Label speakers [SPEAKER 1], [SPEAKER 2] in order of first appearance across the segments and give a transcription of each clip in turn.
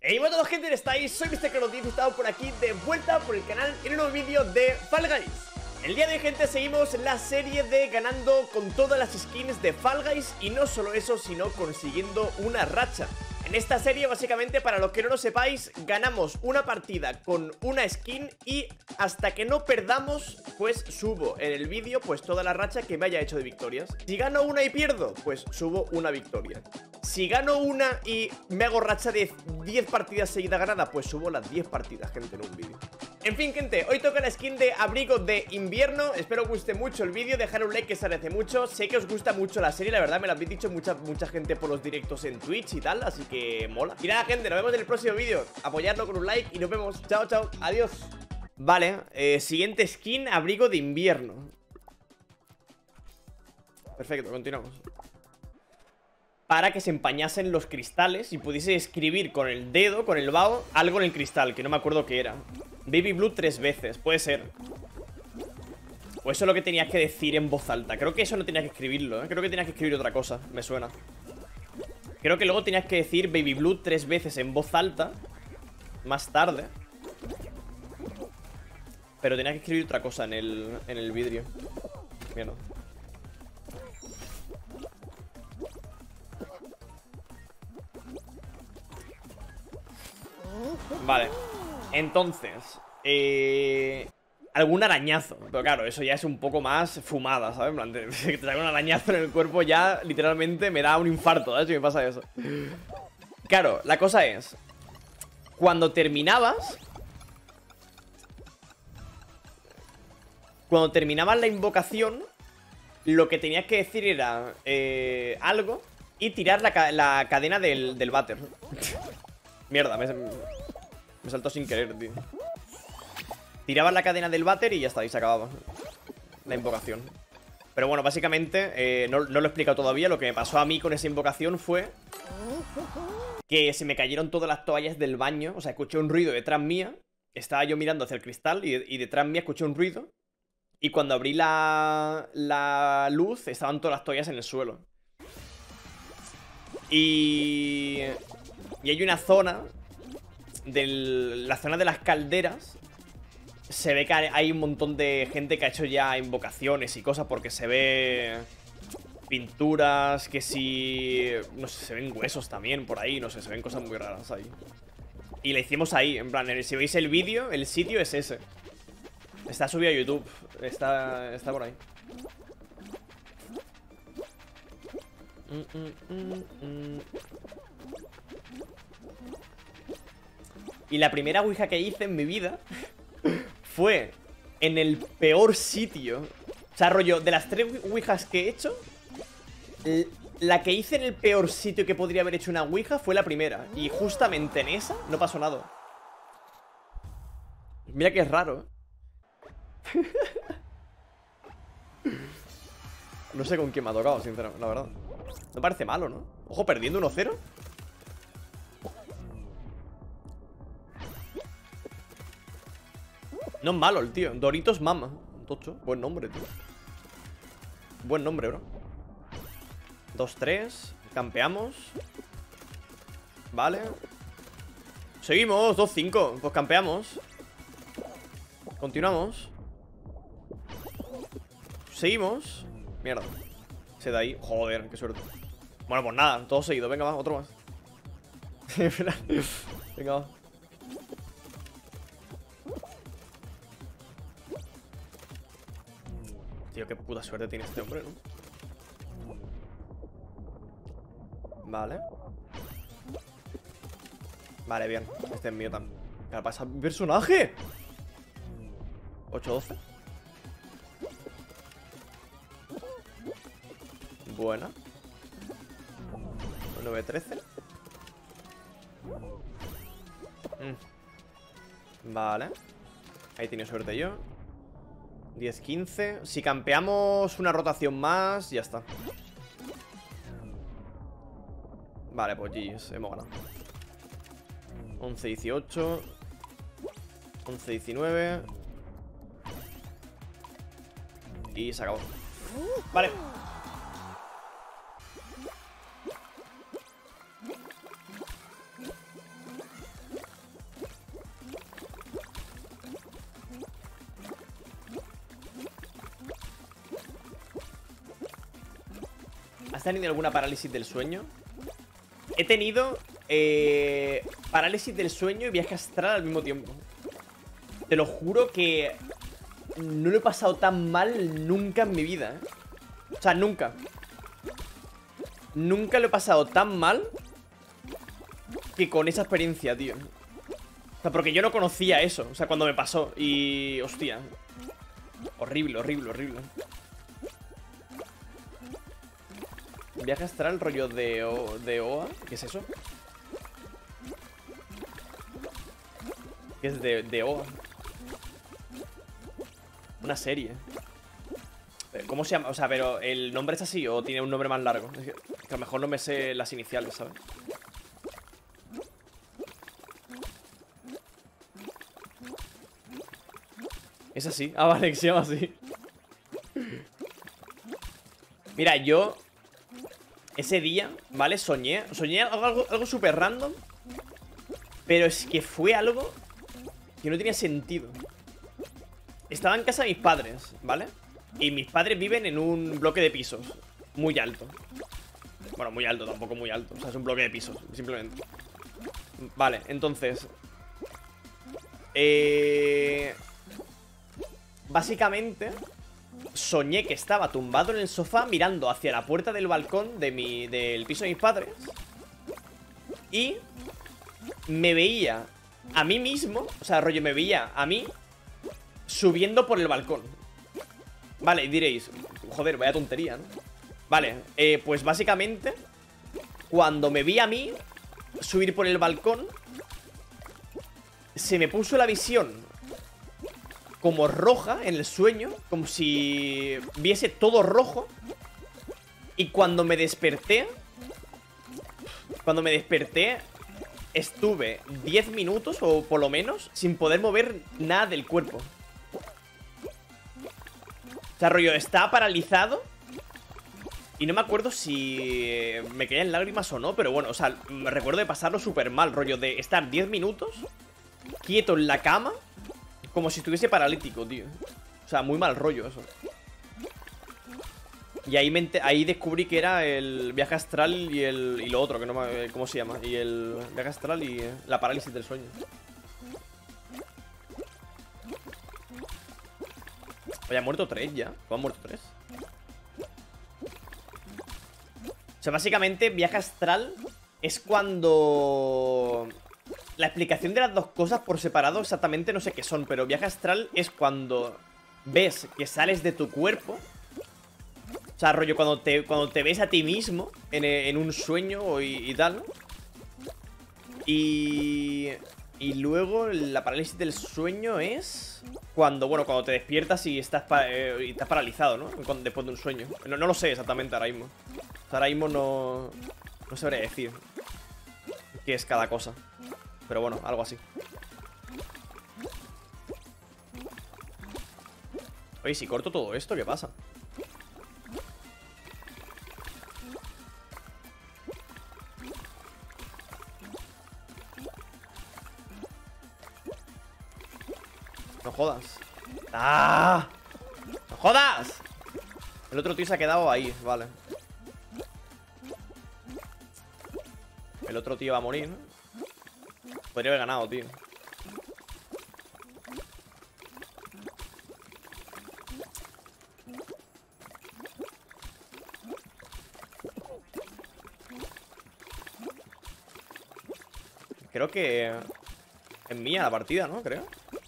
[SPEAKER 1] Hey, bueno, todos gente, ¿estáis? Soy MrCrano10 y estamos por aquí de vuelta por el canal en un nuevo vídeo de Fall Guys. El día de hoy, gente, seguimos la serie de ganando con todas las skins de Fall Guys. Y no solo eso, sino consiguiendo una racha. En esta serie, básicamente, para los que no lo sepáis, ganamos una partida con una skin y hasta que no perdamos, pues subo en el vídeo pues toda la racha que me haya hecho de victorias. Si gano una y pierdo, pues subo una victoria. Si gano una y me hago racha de 10 partidas seguidas ganadas, pues subo las 10 partidas, gente, en un vídeo. En fin, gente, hoy toca la skin de abrigo de invierno. Espero que os guste mucho el vídeo, dejar un like que se agradece mucho. Sé que os gusta mucho la serie, la verdad me lo habéis dicho mucha gente por los directos en Twitch y tal, así que mola. Y nada, gente, nos vemos en el próximo vídeo. Apoyarlo con un like y nos vemos. Chao, chao, adiós. Vale, siguiente skin, abrigo de invierno. Perfecto, continuamos. Para que se empañasen los cristales y pudiese escribir con el dedo, con el vaho, algo en el cristal, que no me acuerdo qué era. Baby Blue 3 veces, puede ser. O eso es lo que tenías que decir en voz alta. Creo que eso no tenías que escribirlo, ¿eh? Creo que tenías que escribir otra cosa, me suena. Creo que luego tenías que decir Baby Blue 3 veces en voz alta más tarde. Pero tenías que escribir otra cosa en el vidrio. Mierda. Vale, entonces algún arañazo. Pero claro, eso ya es un poco más fumada, ¿sabes? En plan, que te traiga un arañazo en el cuerpo ya literalmente me da un infarto, ¿sabes? Si me pasa eso. Claro, la cosa es, cuando terminabas la invocación, lo que tenías que decir era algo y tirar la cadena del váter. Mierda, me saltó sin querer, tío. Tirabas la cadena del váter y ya está, y se acababa la invocación. Pero bueno, básicamente, no lo he explicado todavía. Lo que me pasó a mí con esa invocación fue que se me cayeron todas las toallas del baño. O sea, escuché un ruido detrás mía. Estaba yo mirando hacia el cristal y detrás mía escuché un ruido. Y cuando abrí la luz, estaban todas las toallas en el suelo. Y hay una zona la zona de las calderas. Se ve que hay un montón de gente que ha hecho ya invocaciones y cosas, porque se ve pinturas, que si... no sé, se ven huesos también por ahí, no sé, se ven cosas muy raras ahí. Y la hicimos ahí, en plan, si veis el vídeo, el sitio es ese. Está subido a YouTube, está por ahí. Y la primera ouija que hice en mi vida fue en el peor sitio. O sea, rollo, de las 3 ouijas que he hecho, la que hice en el peor sitio que podría haber hecho una ouija fue la primera. Y justamente en esa no pasó nada. Mira que es raro, ¿eh? No sé con quién me ha tocado, sinceramente, la verdad. No parece malo, ¿no? Ojo, perdiendo 1-0. No es malo el tío. Doritos Mama. Tocho. Buen nombre, tío. Buen nombre, bro. 2-3. Campeamos. Vale. Seguimos. 2-5. Pues campeamos. Continuamos. Seguimos. Mierda. Se da ahí. Joder, qué suerte. Bueno, pues nada. Todo seguido. Venga, va. Otro más. Venga, va. Tío, qué puta suerte tiene este hombre, ¿no? Vale. Vale, bien. Este es mío también. ¿Qué le pasa a mi personaje? 8-12. Buena. 9-13. Vale. Ahí tiene suerte yo. 10-15. Si campeamos una rotación más, ya está. Vale, pues GG's, hemos ganado. 11-18. 11-19. Y se acabó. Vale. ¿Has tenido alguna parálisis del sueño? He tenido parálisis del sueño y viaje astral al mismo tiempo. Te lo juro que no lo he pasado tan mal nunca en mi vida, ¿eh? O sea, nunca. Nunca lo he pasado tan mal que con esa experiencia, tío. O sea, porque yo no conocía eso. O sea, cuando me pasó. Y... hostia. Horrible, horrible, horrible. Viaje astral, rollo de OA. ¿Qué es eso? ¿Qué es de OA? Una serie. ¿Cómo se llama? O sea, pero ¿el nombre es así o tiene un nombre más largo? Es que a lo mejor no me sé las iniciales, ¿sabes? ¿Es así? Ah, vale, que se llama así. Mira, yo ese día, ¿vale? Soñé algo súper random. Pero es que fue algo que no tenía sentido. Estaba en casa de mis padres, ¿vale? Y mis padres viven en un bloque de pisos muy alto. Bueno, muy alto, tampoco muy alto. O sea, es un bloque de pisos, simplemente. Vale, entonces básicamente soñé que estaba tumbado en el sofá mirando hacia la puerta del balcón del piso de mis padres. Y me veía a mí mismo, o sea, rollo, me veía a mí subiendo por el balcón. Vale, y diréis, joder, vaya tontería, ¿no? Vale, pues básicamente cuando me vi a mí subir por el balcón, se me puso la visión como roja en el sueño, como si viese todo rojo. Y cuando me desperté, estuve 10 minutos o por lo menos sin poder mover nada del cuerpo. O sea, rollo, estaba paralizado. Y no me acuerdo si me caían lágrimas o no, pero bueno, o sea, me recuerdo de pasarlo súper mal, rollo, de estar 10 minutos quieto en la cama, como si estuviese paralítico, tío. O sea, muy mal rollo eso. Y ahí descubrí que era el viaje astral y lo otro, que no me... ¿Cómo se llama? Y el viaje astral y la parálisis del sueño. Oye, han muerto 3 ya. ¿Cómo han muerto 3? O sea, básicamente, viaje astral es cuando... La explicación de las dos cosas por separado exactamente no sé qué son, pero viaje astral es cuando ves que sales de tu cuerpo. O sea, rollo, cuando te ves a ti mismo en un sueño y tal, ¿no? Y luego la parálisis del sueño es cuando, bueno, cuando te despiertas y estás paralizado, ¿no? Después de un sueño. No lo sé exactamente ahora mismo. O sea, ahora mismo no sabré decir qué es cada cosa. Pero bueno, algo así. Oye, si corto todo esto, ¿qué pasa? No jodas. ¡Ah! ¡No jodas! El otro tío se ha quedado ahí, vale. El otro tío va a morir, ¿no? Podría haber ganado, tío. Creo que es mía la partida, ¿no? Creo.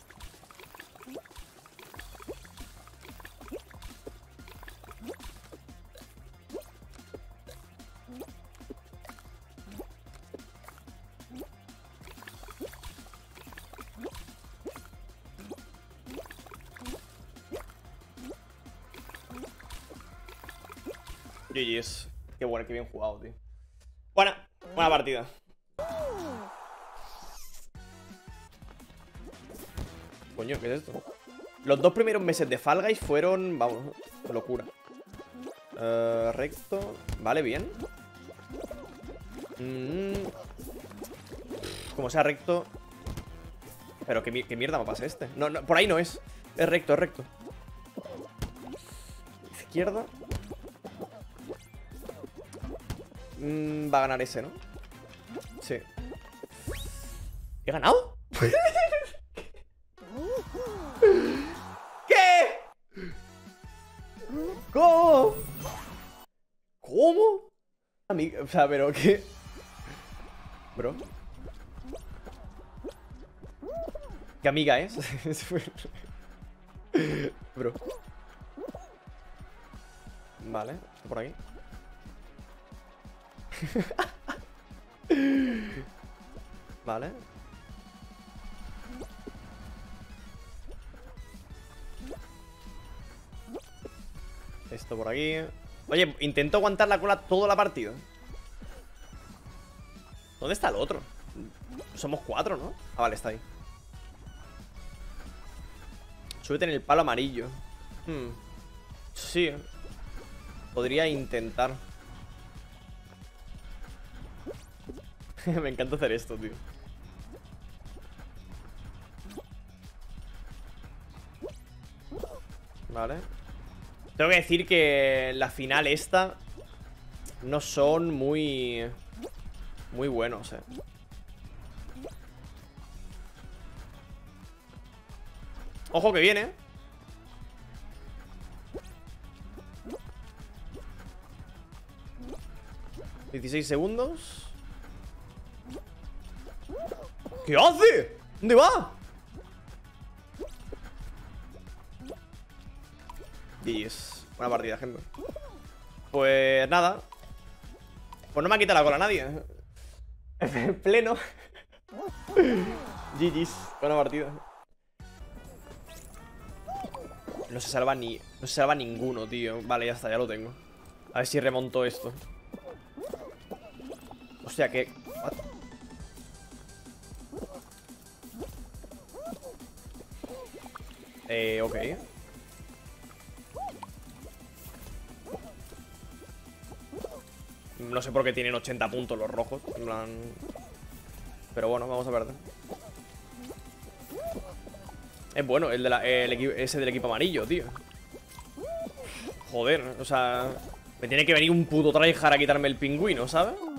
[SPEAKER 1] GG's. Qué bueno, qué bien jugado, tío. Buena partida. Coño, ¿qué es esto? Los 2 primeros meses de Fall Guys fueron, vamos, locura. Recto. Vale, bien. Como sea recto. Pero qué mierda me pasa este. No, por ahí no es. Es recto, es recto. Izquierda. va a ganar ese, ¿no? Sí. ¿He ganado? ¿Qué? ¿Cómo? ¿Cómo? O sea, pero ¿qué? Bro. ¿Qué amiga es? Bro. Vale, por aquí. Vale. Esto por aquí. Oye, intento aguantar la cola toda la partida. ¿Dónde está el otro? Somos 4, ¿no? Ah, vale, está ahí. Súbete en el palo amarillo. Sí. Podría intentar. Me encanta hacer esto, tío. Vale. Tengo que decir que la final esta no son muy buenos, Ojo que viene. ¿16 segundos? ¿Qué hace? ¿Dónde va? GG's. Buena partida, gente. Pues nada. Pues no me ha quitado la cola a nadie. En pleno. GG's. Buena partida. No se salva ninguno, tío. Vale, ya está, ya lo tengo. A ver si remonto esto. Hostia, que... ¿What? Ok. No sé por qué tienen 80 puntos los rojos. En plan... Pero bueno, vamos a perder. Es bueno ese del equipo amarillo, tío. Joder, o sea... Me tiene que venir un puto tryhard a quitarme el pingüino, ¿sabes?